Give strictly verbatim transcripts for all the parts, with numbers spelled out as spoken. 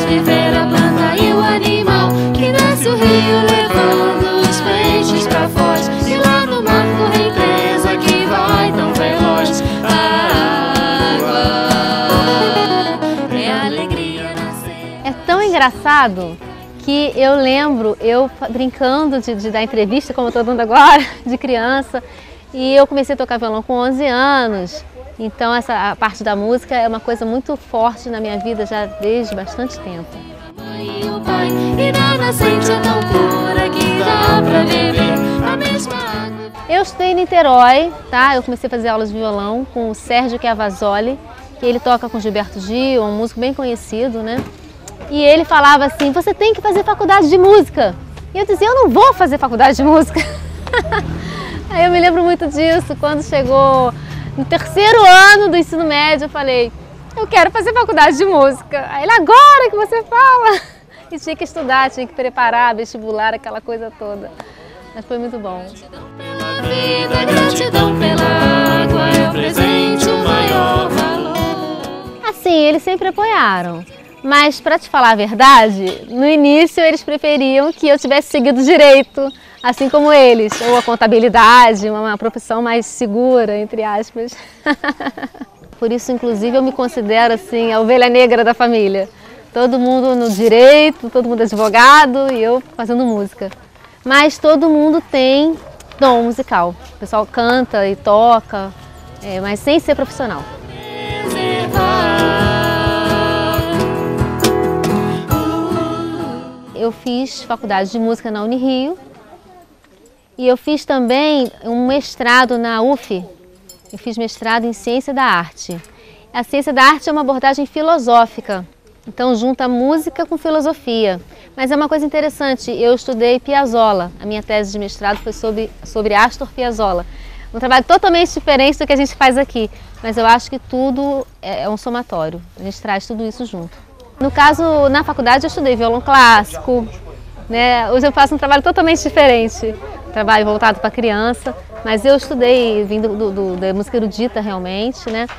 viver a planta e o animal, que desce o rio levando os peixes pra foz, e lá no mar correnteza que vai tão veloz. A água é a alegria nascer. É tão engraçado que eu lembro, eu brincando de, de dar entrevista, como eu estou dando agora, de criança, e eu comecei a tocar violão com onze anos, então essa a parte da música é uma coisa muito forte na minha vida já desde bastante tempo. A mãe e o pai, e na nascente é tão pura que dá pra beber a mesma água. Eu estudei em Niterói, tá? Eu comecei a fazer aulas de violão com o Sérgio Chiavasoli, que ele toca com Gilberto Gil, um músico bem conhecido, né? E ele falava assim, você tem que fazer faculdade de música. E eu dizia, eu não vou fazer faculdade de música. Aí eu me lembro muito disso, quando chegou no terceiro ano do ensino médio, eu falei, eu quero fazer faculdade de música. Aí ele, agora que você fala. E tinha que estudar, tinha que preparar, vestibular, aquela coisa toda. Mas foi muito bom. Gratidão pela vida, gratidão pela água, é o presente, o maior valor. Assim, eles sempre apoiaram. Mas, para te falar a verdade, no início eles preferiam que eu tivesse seguido direito, assim como eles, ou a contabilidade, uma profissão mais segura, entre aspas. Por isso, inclusive, eu me considero assim a ovelha negra da família. Todo mundo no direito, todo mundo advogado e eu fazendo música. Mas todo mundo tem dom musical. O pessoal canta e toca, é, mas sem ser profissional. Eu fiz faculdade de música na Unirio e eu fiz também um mestrado na U F. Eu fiz mestrado em Ciência da Arte. A Ciência da Arte é uma abordagem filosófica, então junta música com filosofia. Mas é uma coisa interessante, eu estudei Piazzolla, a minha tese de mestrado foi sobre, sobre Astor Piazzolla. Um trabalho totalmente diferente do que a gente faz aqui, mas eu acho que tudo é um somatório, a gente traz tudo isso junto. No caso, na faculdade eu estudei violão clássico, né? Hoje eu faço um trabalho totalmente diferente, trabalho voltado para criança, mas eu estudei vindo do, do, da música erudita realmente, né?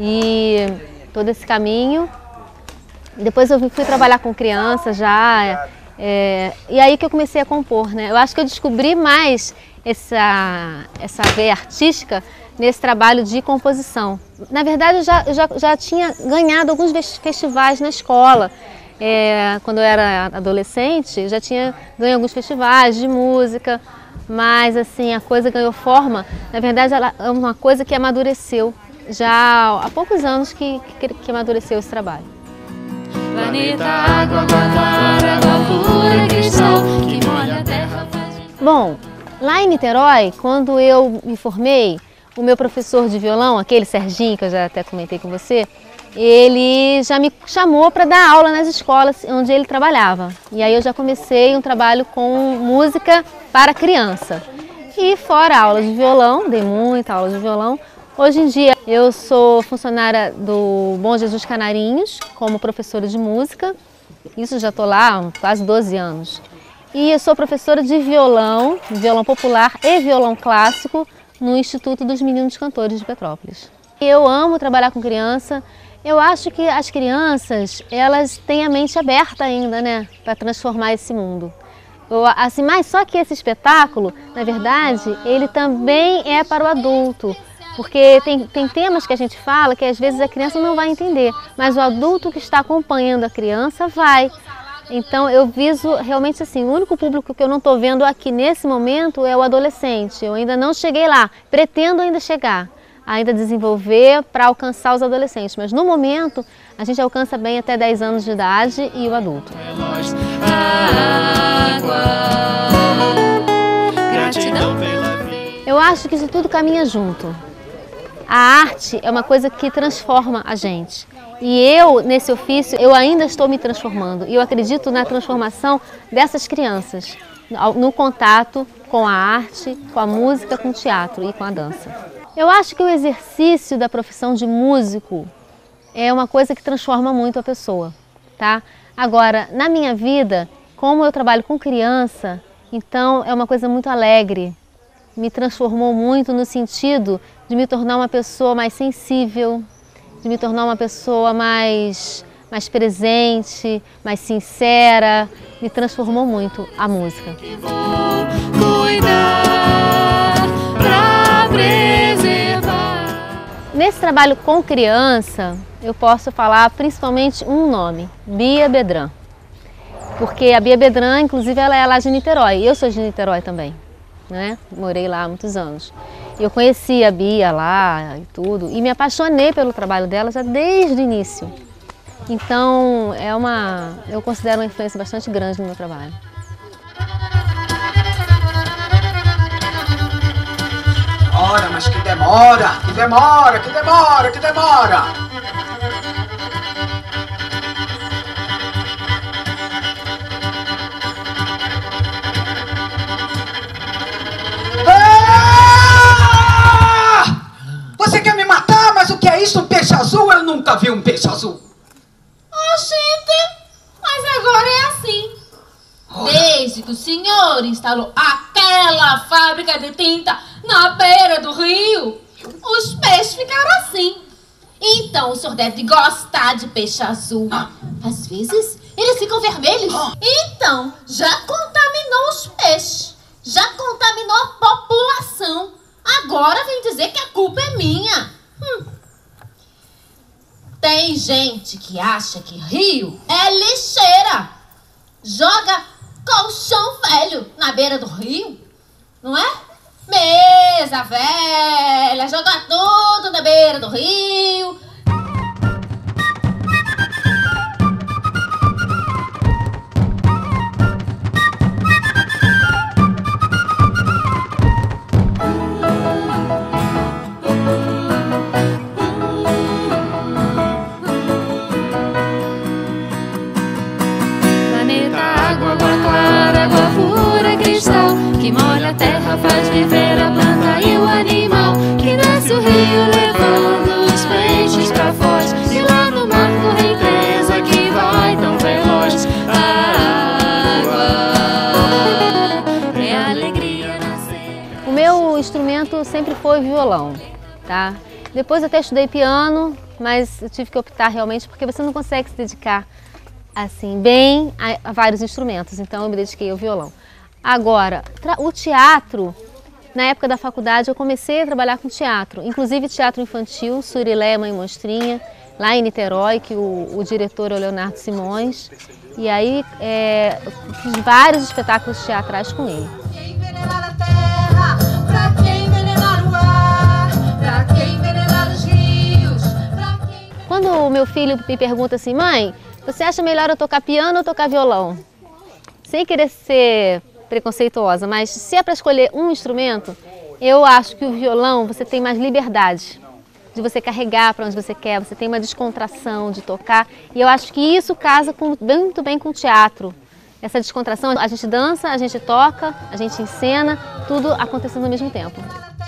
E todo esse caminho. Depois eu fui trabalhar com criança já, é, e aí que eu comecei a compor, né? Eu acho que eu descobri mais essa, essa veia artística nesse trabalho de composição. Na verdade, eu já, eu já, já tinha ganhado alguns festivais na escola. É, quando eu era adolescente, já tinha ganho alguns festivais de música, mas assim, a coisa ganhou forma. Na verdade, ela é uma coisa que amadureceu já há poucos anos que, que, que amadureceu esse trabalho. Planeta, água, água clara, água pura, cristal, que molha a terra. Bom, lá em Niterói, quando eu me formei, o meu professor de violão, aquele Serginho, que eu já até comentei com você, ele já me chamou para dar aula nas escolas onde ele trabalhava. E aí eu já comecei um trabalho com música para criança. E fora aula de violão, dei muita aula de violão. Hoje em dia eu sou funcionária do Bom Jesus Canarinhos, como professora de música. Isso já estou lá há quase doze anos. E eu sou professora de violão, violão popular e violão clássico, no Instituto dos Meninos Cantores de Petrópolis. Eu amo trabalhar com criança. Eu acho que as crianças, elas têm a mente aberta ainda, né, para transformar esse mundo. Eu, assim, mas só que esse espetáculo, na verdade, ele também é para o adulto, porque tem, tem temas que a gente fala que às vezes a criança não vai entender, mas o adulto que está acompanhando a criança vai. Então eu viso realmente assim, o único público que eu não estou vendo aqui nesse momento é o adolescente. Eu ainda não cheguei lá, pretendo ainda chegar, ainda desenvolver para alcançar os adolescentes. Mas no momento a gente alcança bem até dez anos de idade e o adulto. Eu acho que isso tudo caminha junto. A arte é uma coisa que transforma a gente. E eu, nesse ofício, eu ainda estou me transformando. E eu acredito na transformação dessas crianças, no contato com a arte, com a música, com o teatro e com a dança. Eu acho que o exercício da profissão de músico é uma coisa que transforma muito a pessoa, tá? Agora, na minha vida, como eu trabalho com criança, então é uma coisa muito alegre. Me transformou muito no sentido de me tornar uma pessoa mais sensível, de me tornar uma pessoa mais, mais presente, mais sincera. Me transformou muito a música. Nesse trabalho com criança, eu posso falar principalmente um nome, Bia Bedran. Porque a Bia Bedran, inclusive, ela é lá de Niterói. Eu sou de Niterói também, né? Morei lá há muitos anos. Eu conheci a Bia lá e tudo, e me apaixonei pelo trabalho dela já desde o início. Então, é uma, eu considero uma influência bastante grande no meu trabalho. Ora, mas que demora, que demora, que demora, que demora! Ah! Você quer me matar? Mas o que é isso? Um peixe azul? Eu nunca vi um peixe azul. Oxente, mas agora é assim. Ora. Desde que o senhor instalou aquela fábrica de tinta na beira do rio, os peixes ficaram assim. Então o senhor deve gostar de peixe azul. Ah. Às vezes eles ficam vermelhos. Ah. Então já contaminou os peixes, já contaminou a população. Agora vem dizer que a culpa é minha. Hum. Tem gente que acha que rio é lixeira. Joga colchão velho na beira do rio, não é? Mesa velha, joga tudo na beira do rio. Faz viver a planta e o animal, que desce o rio levando os peixes pra foz, e lá no mar correnteza que vai tão veloz. A água é a alegria nascer. O meu instrumento sempre foi violão, tá? Depois eu até estudei piano, mas eu tive que optar realmente porque você não consegue se dedicar assim bem a, a vários instrumentos, então eu me dediquei ao violão. Agora, o teatro, na época da faculdade eu comecei a trabalhar com teatro, inclusive teatro infantil, Surilé, Mãe Monstrinha, lá em Niterói, que o, o diretor é o Leonardo Simões, e aí é, fiz vários espetáculos teatrais com ele. Quando o meu filho me pergunta assim, mãe, você acha melhor eu tocar piano ou tocar violão? Sem querer ser preconceituosa, mas se é para escolher um instrumento, eu acho que o violão você tem mais liberdade de você carregar para onde você quer, você tem uma descontração de tocar, e eu acho que isso casa com, muito bem com o teatro. Essa descontração, a gente dança, a gente toca, a gente encena, tudo acontecendo ao mesmo tempo.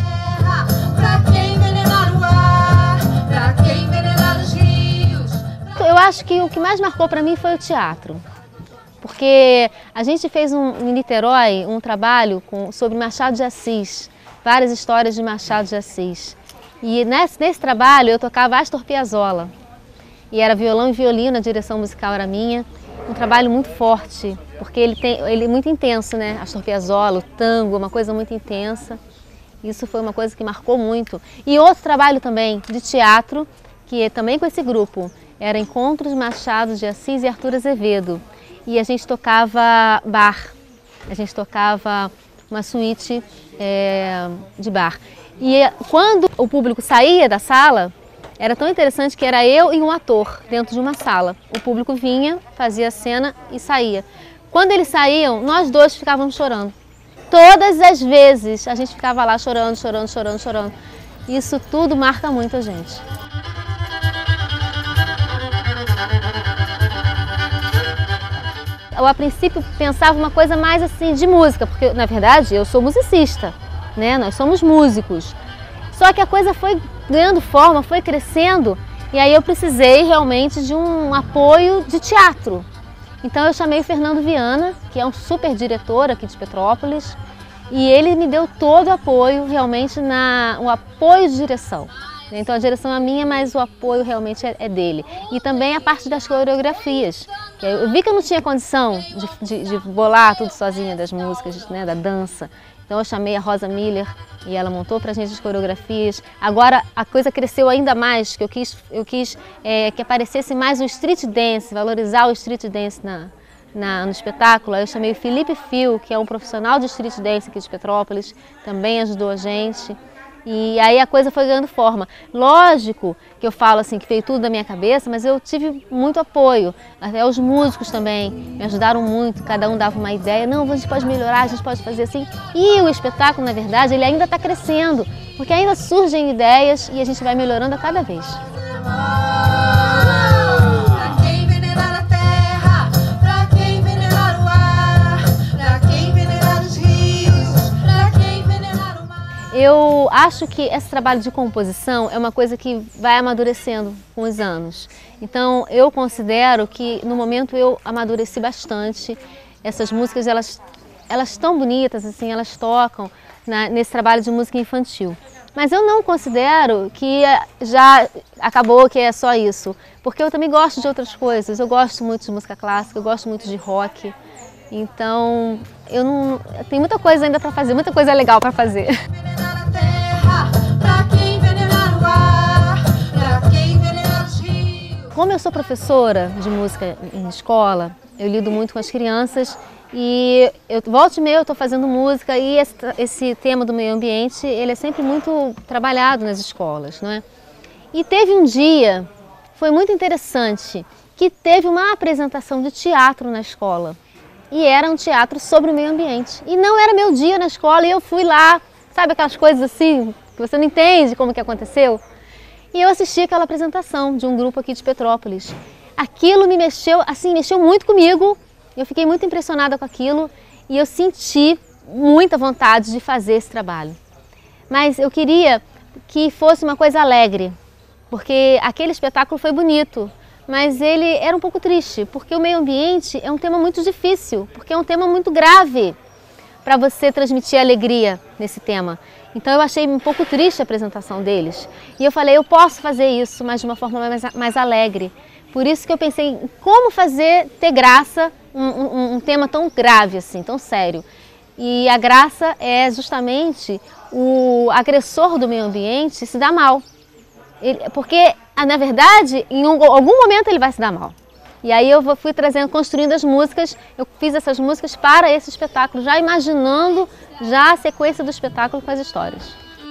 Eu acho que o que mais marcou para mim foi o teatro. Porque a gente fez um, em Niterói um trabalho com, sobre Machado de Assis, várias histórias de Machado de Assis. E nesse, nesse trabalho eu tocava Astor Piazzolla. E era violão e violino, a direção musical era minha. Um trabalho muito forte, porque ele, tem, ele é muito intenso, né? Astor Piazzolla, o tango, uma coisa muito intensa. Isso foi uma coisa que marcou muito. E outro trabalho também de teatro, que é também com esse grupo, era Encontros Machado de Assis e Arthur Azevedo. E a gente tocava bar, a gente tocava uma suíte é, de bar. E quando o público saía da sala, era tão interessante que era eu e um ator dentro de uma sala. O público vinha, fazia a cena e saía. Quando eles saíam, nós dois ficávamos chorando. Todas as vezes a gente ficava lá chorando, chorando, chorando, chorando. Isso tudo marca muito a gente. Eu, a princípio, pensava uma coisa mais assim de música, porque, na verdade, eu sou musicista, né? Nós somos músicos. Só que a coisa foi ganhando forma, foi crescendo, e aí eu precisei realmente de um apoio de teatro. Então eu chamei o Fernando Viana, que é um super diretor aqui de Petrópolis, e ele me deu todo o apoio, realmente, na, um apoio de direção. Então a direção é minha, mas o apoio realmente é, é dele. E também a parte das coreografias. Eu vi que eu não tinha condição de, de, de bolar tudo sozinha, das músicas, né, da dança. Então eu chamei a Rosa Miller e ela montou pra gente as coreografias. Agora a coisa cresceu ainda mais, que eu quis, eu quis é, que aparecesse mais o street dance, valorizar o street dance na, na, no espetáculo. Eu chamei o Felipe Fio, que é um profissional de street dance aqui de Petrópolis, também ajudou a gente. E aí a coisa foi ganhando forma. Lógico que eu falo assim que veio tudo da minha cabeça, mas eu tive muito apoio. Até os músicos também me ajudaram muito, cada um dava uma ideia. Não, a gente pode melhorar, a gente pode fazer assim. E o espetáculo, na verdade, ele ainda está crescendo, porque ainda surgem ideias e a gente vai melhorando a cada vez. Eu acho que esse trabalho de composição é uma coisa que vai amadurecendo com os anos. Então eu considero que no momento eu amadureci bastante. Essas músicas, elas elas tão bonitas, assim, elas tocam na, nesse trabalho de música infantil. Mas eu não considero que já acabou, que é só isso. Porque eu também gosto de outras coisas. Eu gosto muito de música clássica, eu gosto muito de rock. Então eu não, tem muita coisa ainda para fazer, muita coisa legal para fazer. Como eu sou professora de música em escola, eu lido muito com as crianças e eu volta e meia eu estou fazendo música e esse, esse tema do meio ambiente, ele é sempre muito trabalhado nas escolas, não é? E teve um dia, foi muito interessante, que teve uma apresentação de teatro na escola. E era um teatro sobre o meio ambiente. E não era meu dia na escola e eu fui lá, sabe aquelas coisas assim, que você não entende como que aconteceu? E eu assisti aquela apresentação de um grupo aqui de Petrópolis. Aquilo me mexeu, assim, mexeu muito comigo. Eu fiquei muito impressionada com aquilo e eu senti muita vontade de fazer esse trabalho. Mas eu queria que fosse uma coisa alegre, porque aquele espetáculo foi bonito. Mas ele era um pouco triste, porque o meio ambiente é um tema muito difícil, porque é um tema muito grave para você transmitir alegria nesse tema. Então eu achei um pouco triste a apresentação deles. E eu falei, eu posso fazer isso, mas de uma forma mais, mais alegre. Por isso que eu pensei em como fazer ter graça um, um, um tema tão grave assim, tão sério. E a graça é justamente o agressor do meio ambiente se dar mal. Ele, porque, na verdade, em um, algum momento ele vai se dar mal. E aí eu fui trazendo, construindo as músicas, eu fiz essas músicas para esse espetáculo, já imaginando já a sequência do espetáculo com as histórias.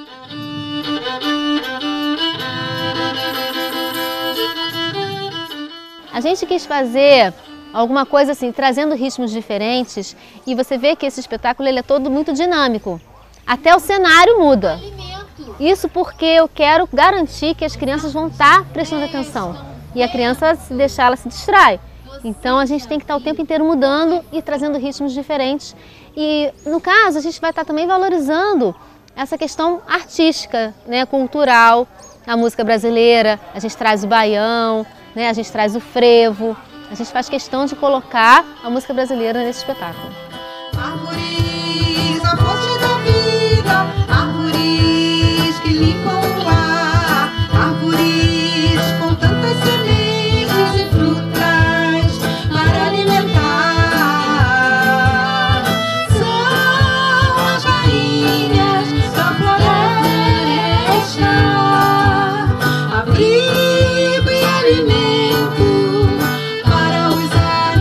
A gente quis fazer alguma coisa assim, trazendo ritmos diferentes, e você vê que esse espetáculo ele é todo muito dinâmico. Até o cenário muda. Isso porque eu quero garantir que as crianças vão estar prestando atenção. E a criança, se deixar, ela se distrai. Então a gente tem que estar o tempo inteiro mudando e trazendo ritmos diferentes. E no caso, a gente vai estar também valorizando essa questão artística, né, cultural, a música brasileira. A gente traz o baião, né, a gente traz o frevo. A gente faz questão de colocar a música brasileira nesse espetáculo. Árvores, a fonte da vida, árvores que limpam o ar, árvores com tantas sementes e frutas para alimentar. São as rainhas da floresta, abrigo e alimento para os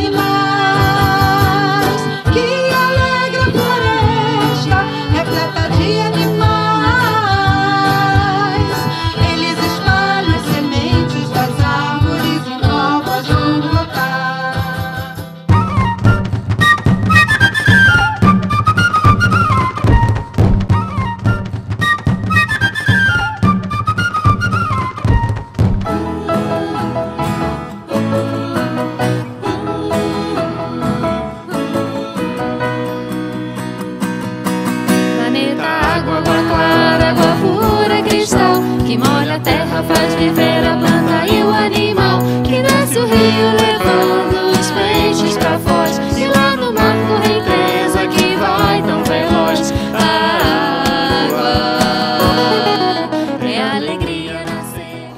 animais, que alegra a floresta repleta de animais. Eles espalham as sementes das árvores e novas vão brotar. Planeta água, água clara, água pura, cristal, que molha a terra, faz viver a planta e o animal, que desce o rio levando os peixes pra foz, e lá no mar correnteza que vai tão veloz. A água é a alegria.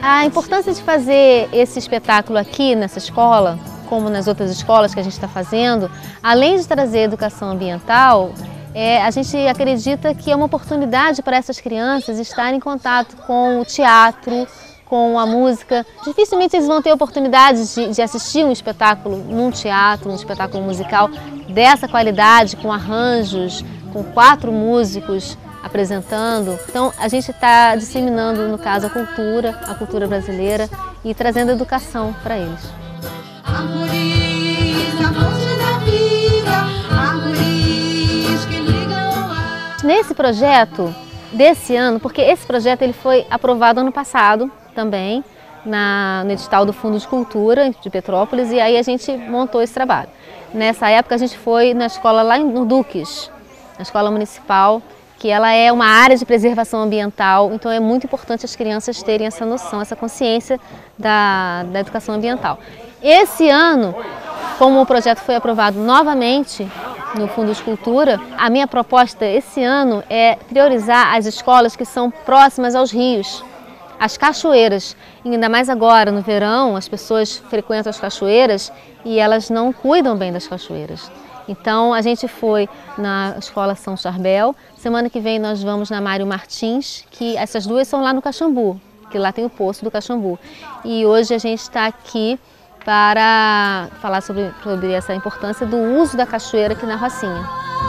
A importância de fazer esse espetáculo aqui nessa escola, como nas outras escolas que a gente está fazendo, além de trazer educação ambiental, é, a gente acredita que é uma oportunidade para essas crianças estarem em contato com o teatro, com a música. Dificilmente eles vão ter oportunidade de, de assistir um espetáculo num teatro, um espetáculo musical dessa qualidade, com arranjos, com quatro músicos apresentando. Então a gente está disseminando, no caso, a cultura, a cultura brasileira e trazendo educação para eles. Árvores, a fonte da vida, árvores que ligam a... Nesse projeto desse ano, porque esse projeto ele foi aprovado ano passado também, na, no edital do Fundo de Cultura de Petrópolis, e aí a gente montou esse trabalho. Nessa época a gente foi na escola lá no Duques, na escola municipal, que ela é uma área de preservação ambiental, então é muito importante as crianças terem essa noção, essa consciência da, da educação ambiental. Esse ano, como o projeto foi aprovado novamente no Fundo de Cultura, a minha proposta esse ano é priorizar as escolas que são próximas aos rios, as cachoeiras. E ainda mais agora, no verão, as pessoas frequentam as cachoeiras e elas não cuidam bem das cachoeiras. Então a gente foi na escola São Charbel, semana que vem nós vamos na Mário Martins, que essas duas são lá no Caxambu, que lá tem o poço do Caxambu. E hoje a gente está aqui para falar sobre, sobre essa importância do uso da cachoeira aqui na Rocinha.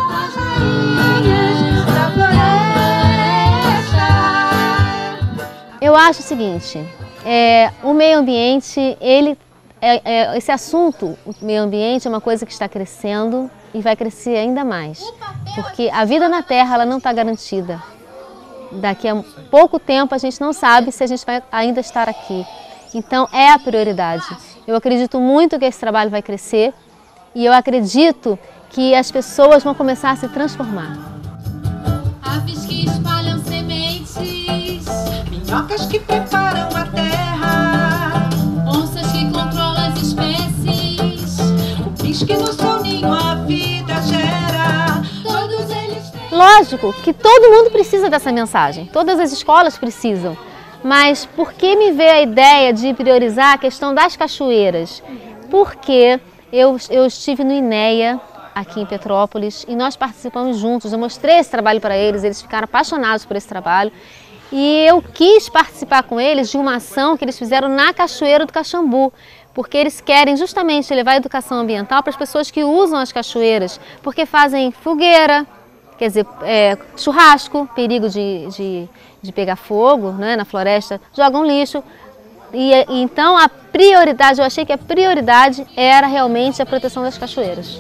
Eu acho o seguinte, é, o meio ambiente, ele, é, é, esse assunto, o meio ambiente, é uma coisa que está crescendo e vai crescer ainda mais, porque a vida na Terra ela não está garantida. Daqui a pouco tempo a gente não sabe se a gente vai ainda estar aqui. Então é a prioridade. Eu acredito muito que esse trabalho vai crescer e eu acredito que as pessoas vão começar a se transformar. Aves que espalham sementes, Minhocas que preparam a terra, onças que controlam as espécies, cupins que no seu ninho a vida gera. todos eles têm... Lógico que todo mundo precisa dessa mensagem, todas as escolas precisam. Mas por que me veio a ideia de priorizar a questão das cachoeiras? Porque eu, eu estive no INEA, aqui em Petrópolis, e nós participamos juntos. Eu mostrei esse trabalho para eles, eles ficaram apaixonados por esse trabalho. E eu quis participar com eles de uma ação que eles fizeram na Cachoeira do Caxambu, porque eles querem justamente levar a educação ambiental para as pessoas que usam as cachoeiras, porque fazem fogueira, quer dizer, é, churrasco, perigo de, de, de pegar fogo, né, na floresta, jogam lixo. E, e então a prioridade, eu achei que a prioridade era realmente a proteção das cachoeiras.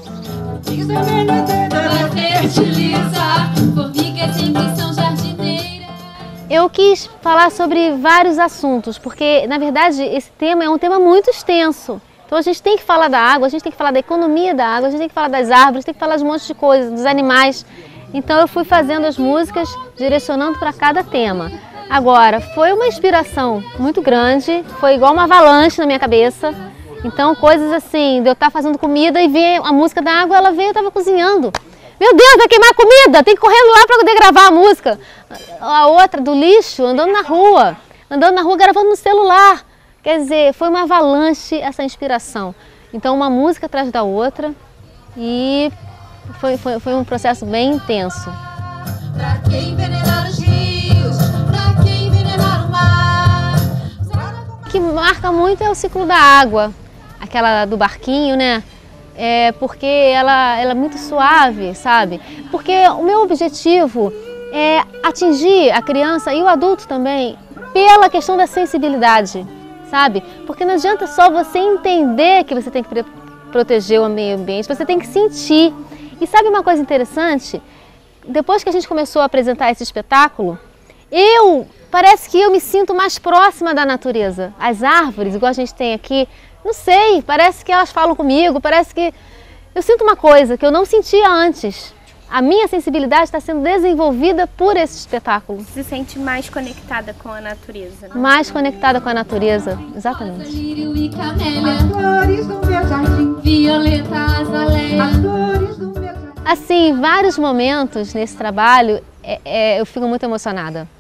Ela fertiliza, formigas sempre são jardineiras. Eu quis falar sobre vários assuntos, porque na verdade esse tema é um tema muito extenso. Então a gente tem que falar da água, a gente tem que falar da economia da água, a gente tem que falar das árvores, tem que falar de um monte de coisas, dos animais. Então eu fui fazendo as músicas, direcionando para cada tema. Agora, foi uma inspiração muito grande, foi igual uma avalanche na minha cabeça. Então coisas assim, de eu estar fazendo comida e ver a música da água, ela veio, eu estava cozinhando. Meu Deus, vai queimar a comida, tem que correr lá para poder gravar a música. A outra do lixo, andando na rua, andando na rua gravando no celular. Quer dizer, foi uma avalanche essa inspiração. Então uma música atrás da outra e... Foi, foi, foi um processo bem intenso. Pra quem envenenar os rios, pra quem envenenar o mar. O que marca muito é o ciclo da água, aquela do barquinho, né? É porque ela, ela é muito suave, sabe? Porque o meu objetivo é atingir a criança e o adulto também pela questão da sensibilidade, sabe? Porque não adianta só você entender que você tem que proteger o meio ambiente, você tem que sentir. E sabe uma coisa interessante? Depois que a gente começou a apresentar esse espetáculo, eu, parece que eu me sinto mais próxima da natureza. As árvores, igual a gente tem aqui, não sei, parece que elas falam comigo, parece que eu sinto uma coisa que eu não sentia antes. A minha sensibilidade está sendo desenvolvida por esse espetáculo. Se sente mais conectada com a natureza, né? Mais conectada com a natureza, exatamente. Lírio e camélia, As flores do meu jardim, violeta, azaleia. as flores do meu jardim. Assim, em vários momentos nesse trabalho, é, é, eu fico muito emocionada.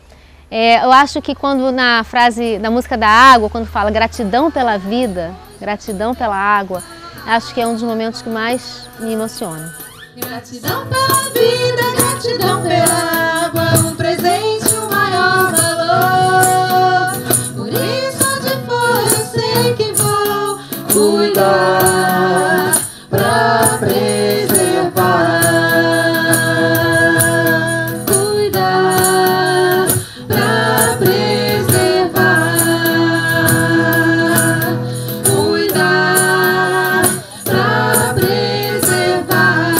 É, eu acho que quando na frase da música da água, quando fala gratidão pela vida, gratidão pela água, acho que é um dos momentos que mais me emociona. Gratidão pela vida, gratidão pela água, um presente, o maior valor. Por isso onde for eu sei que vou cuidar pra preservar. Cuidar pra preservar. Cuidar pra preservar.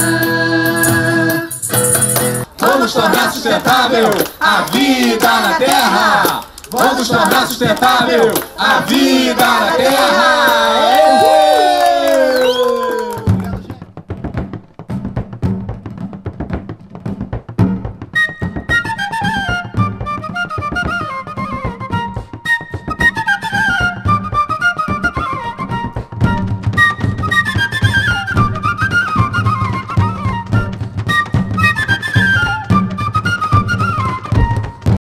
Vamos tornar sustentável a vida na Terra! Vamos tornar sustentável a vida na Terra!